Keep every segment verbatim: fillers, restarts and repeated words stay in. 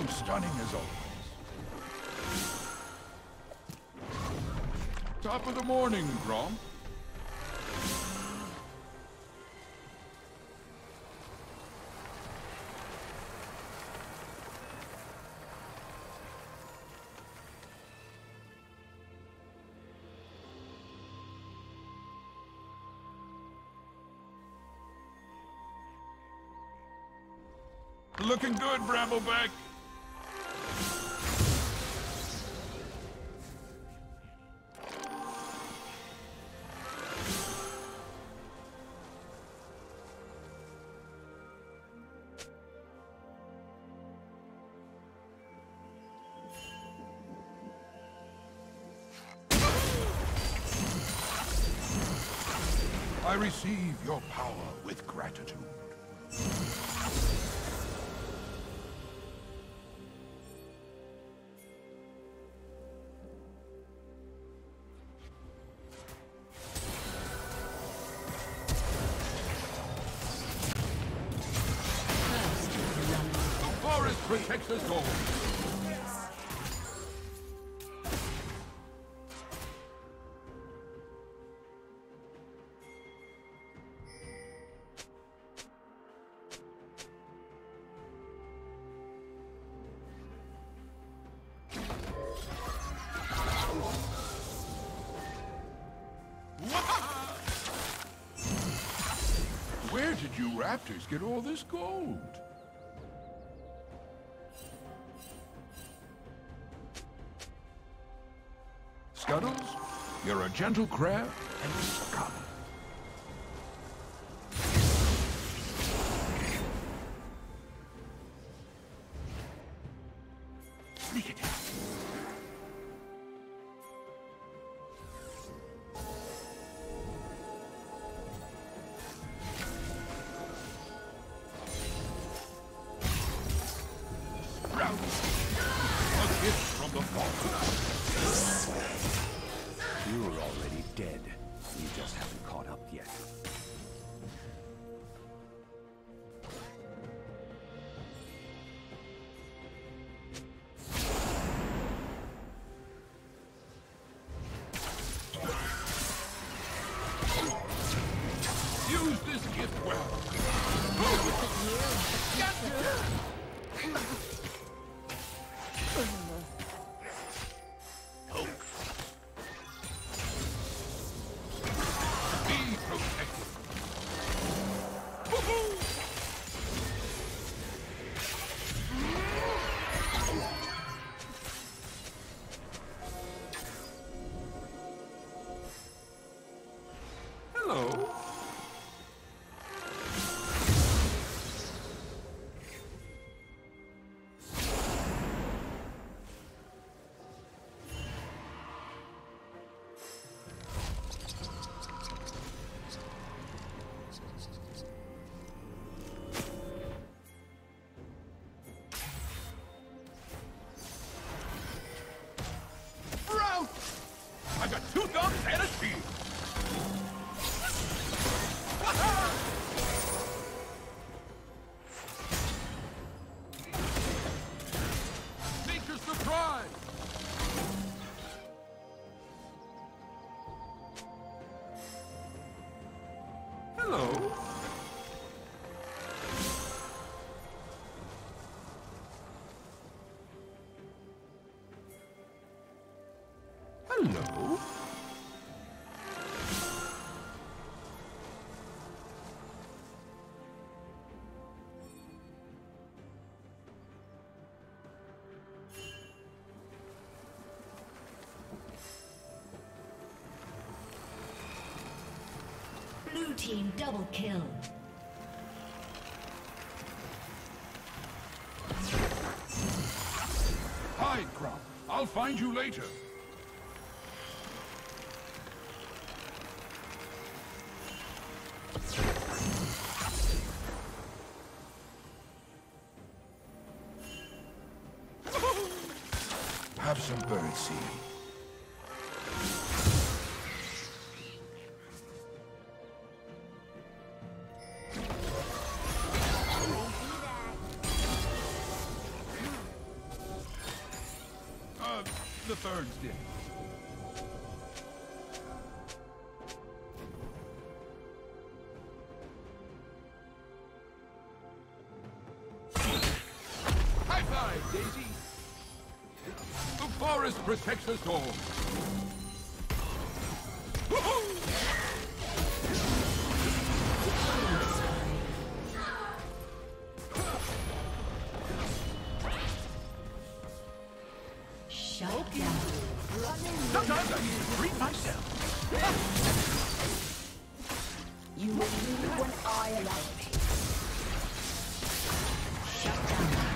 Looking stunning as always. Top of the morning, Grom. Looking good, Brambleback. I receive your power with gratitude. Protects us all. Where did you raptors get all this gold? Scuttles, you're a gentle crab and a scum. Sneak it. Sprout. A gift from the fall. You're already dead. You just haven't caught up yet. Use this gift well. Hello. Bro! I got two thumbs and a shield. Nature's surprise! Hello? Hello? Blue team double kill. Hide, Grom. I'll find you later. Have some birdseed. the ferns did. High five, Daisy! The forest protects us all. Shut down. Sometimes I need to treat myself. You will leave when I allow it. Shut down.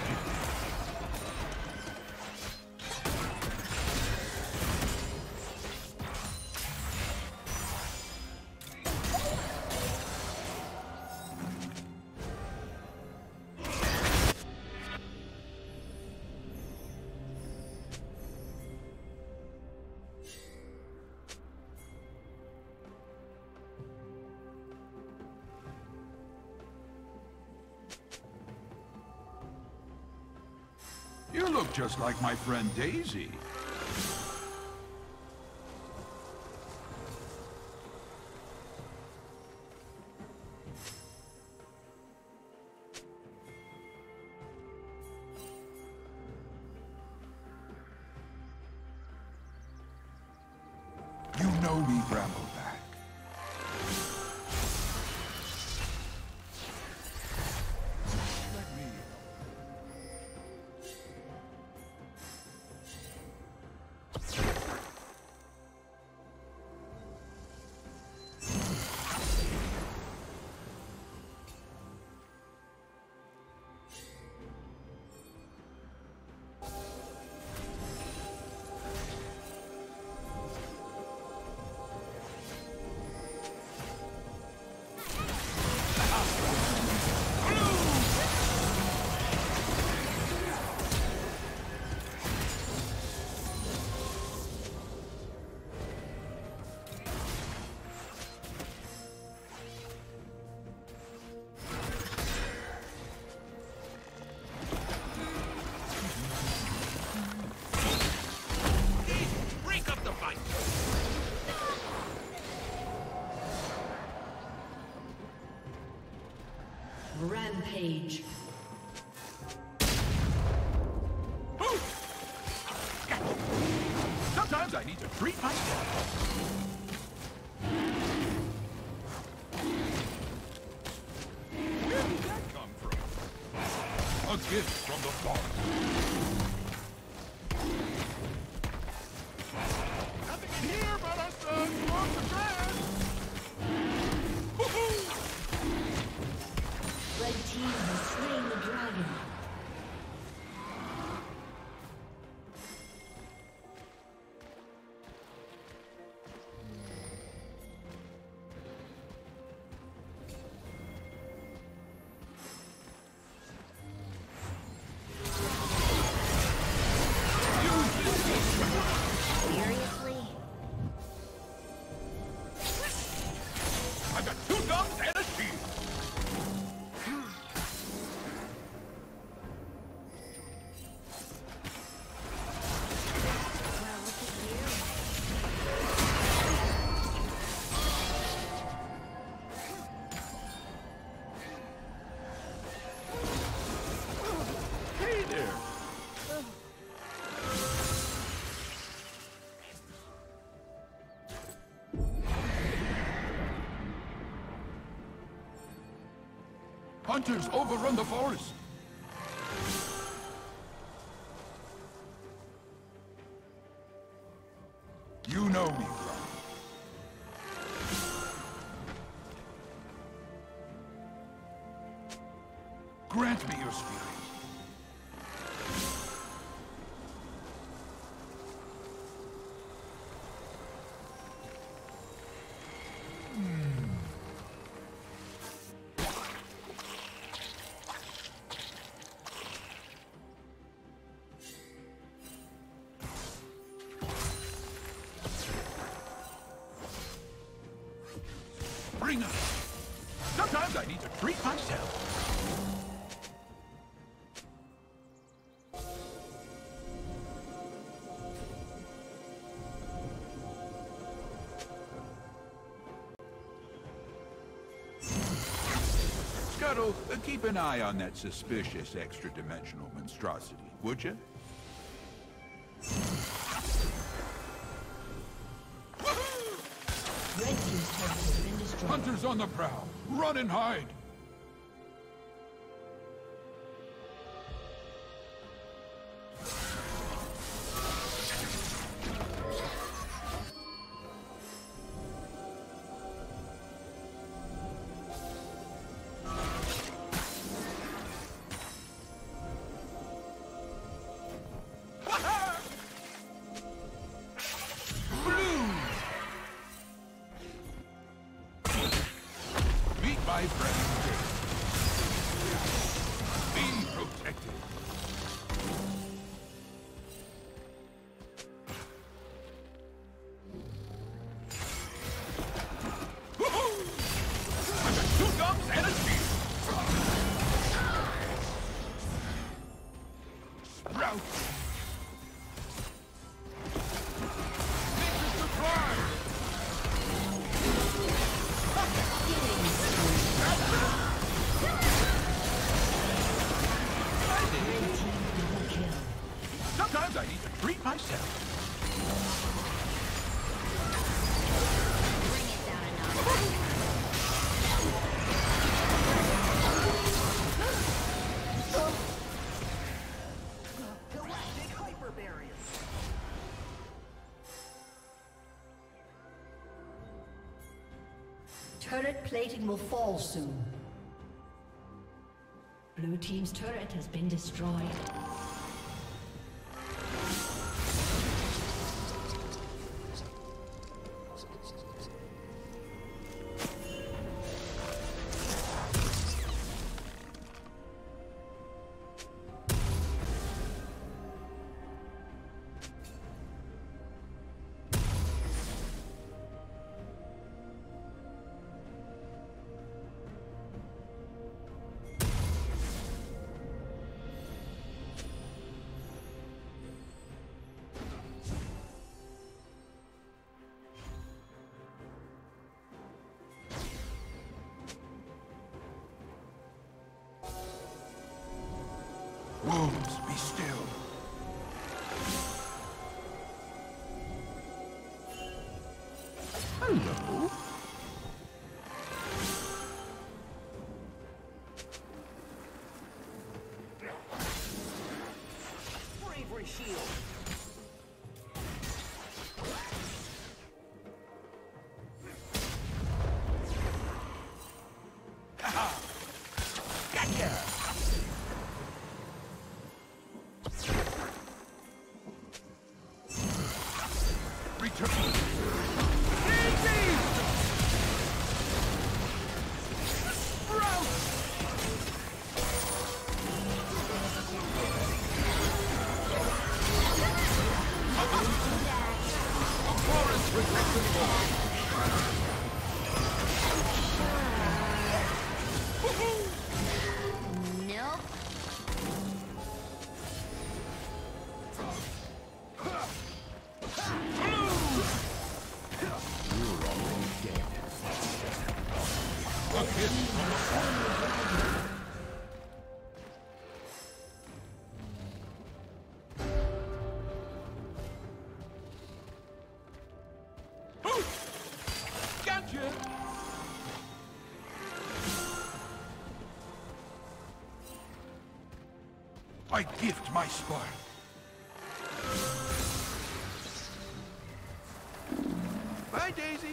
You look just like my friend Daisy. You know me, Brambleback. Let me... Rampage. Sometimes I need to treat myself. Where did that come from? A gift from the forest. Nothing in here but us uh, on the grass. Woohoo! Red team has slain the dragon. Seriously? I've got two guns and a shield. Hey there. Hunters overrun the forest. You know me, brother. Grant me your spirit. Bring us. Sometimes I need to treat myself. Shuttle, uh, keep an eye on that suspicious extra-dimensional monstrosity, would you? Red team's turret has been destroyed. Hunters on the prowl! Run and hide! My friend, be protected. I got two gums and a shield. Sprout. Nature's supply. Sometimes I need to treat myself. Bring it down a notch. Galactic hyper barrier. Turret plating will fall soon. Blue team's turret has been destroyed. Wolves, be still. Hello. Bravery shield. Gotcha! Return. Nope. Gotcha! I gift my spark. Bye, Daisy.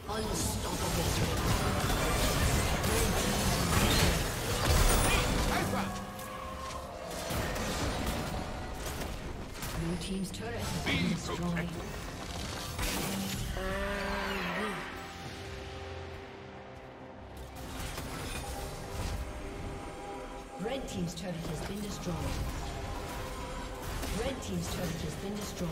Unstoppable. Blue team's turret has been destroyed. Red team's turret has been destroyed. Red team's turret has been destroyed.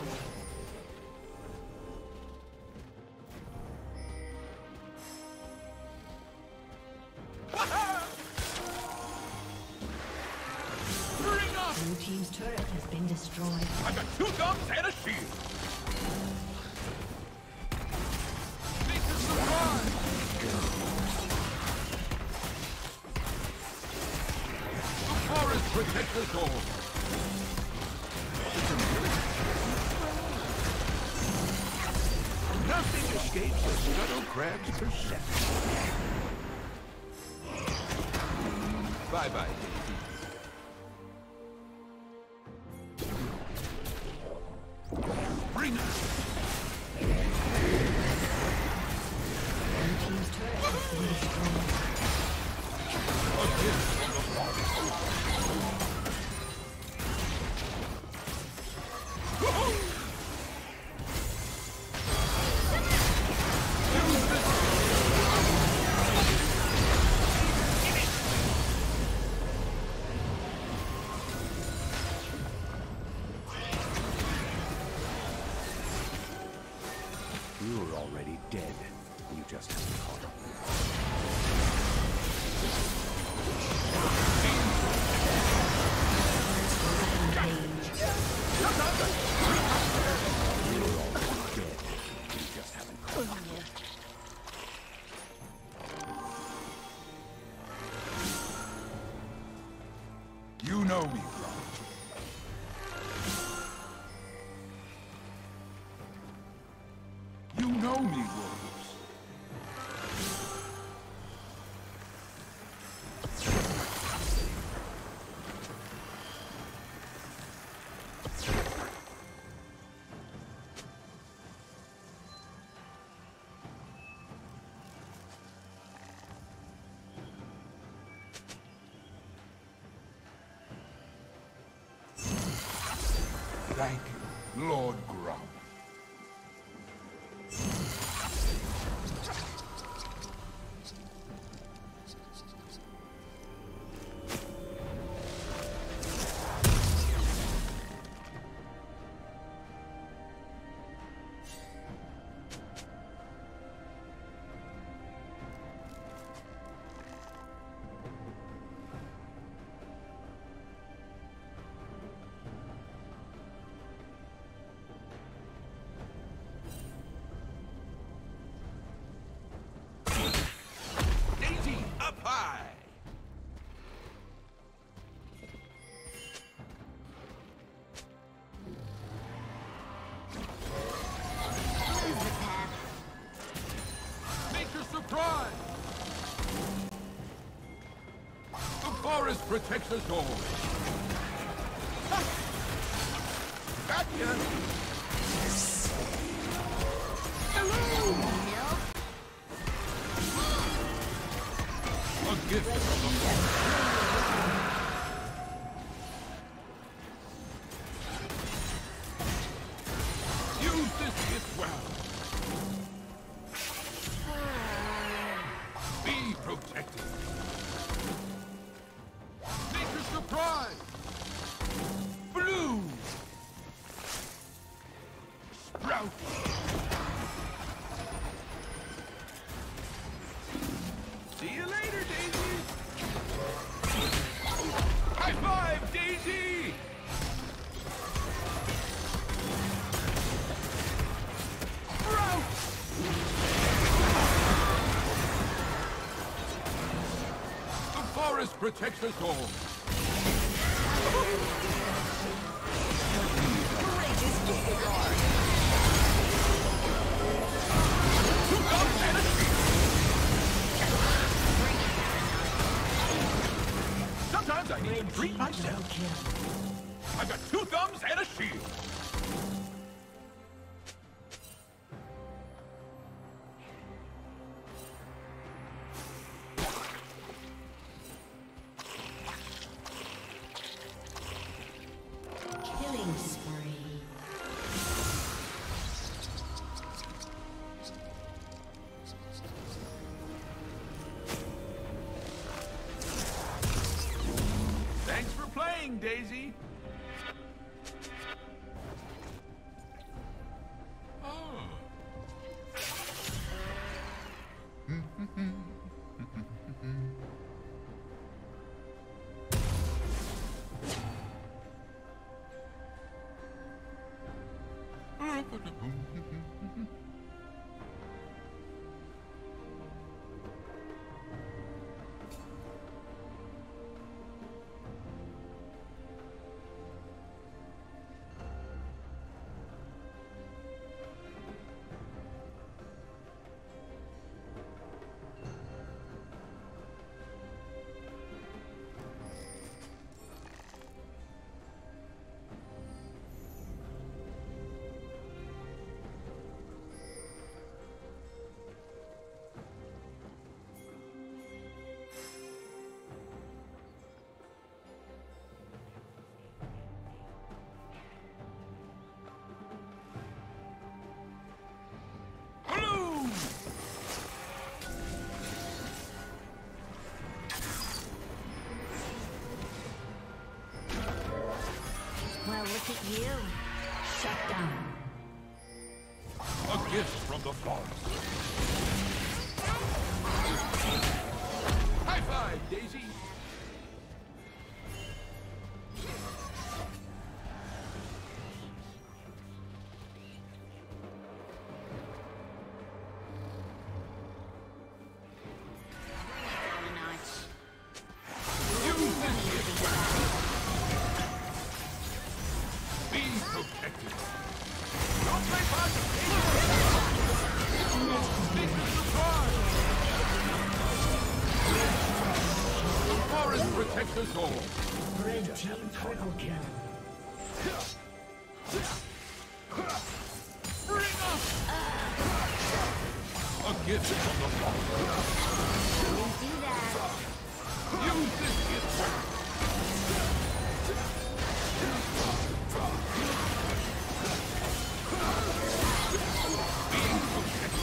Blue team's turret has been destroyed. I got two thumbs and a shield. Nature's surprise. The forest protects us all. Nothing escapes a scuttle crab's perception. Bye-bye. Bring us. Blue team's turret has been destroyed. A gift from the forest. You were already dead. You just haven't caught up. You were already dead. You just haven't caught up. You know me, Rob. You know me, wolves. Thank you, Lord Grump. Surprise! The forest protects us all. Gotcha! A gift from the forest. Use this gift well. Be protected. Nature's surprise. Blue. Sprout. See you later, Daisy. High five, Daisy. Sprout. Forest protects us all. Courageous disregard. Two thumbs and a shield. Sometimes I need to treat myself. I've got two thumbs and a shield. young daisy? Oh. Well, look at you. Shut down. A gift from the forest. High five, Daisy! Protect us all. Red team triple kill. Bring us a gift from the Father. Don't do that. Use this gift well. Being protected.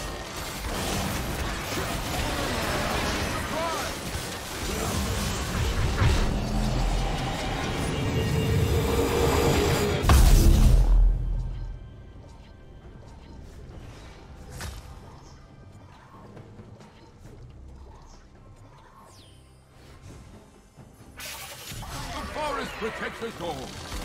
Protect us all.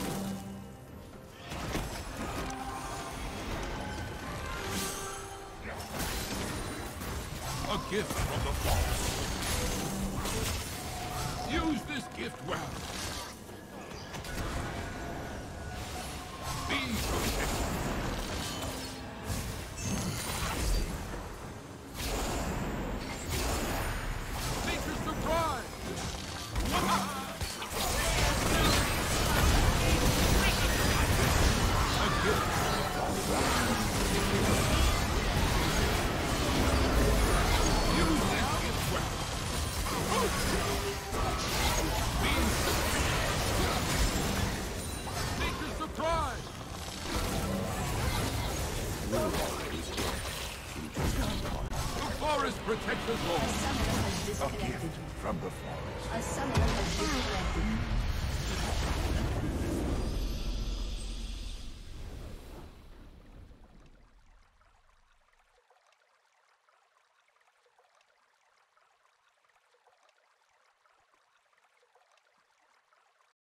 A gift from the Father. Use this gift well. Be protected. Nature's surprise. Protect us all. A summoner has disconnected. From the forest. A summoner has disconnected.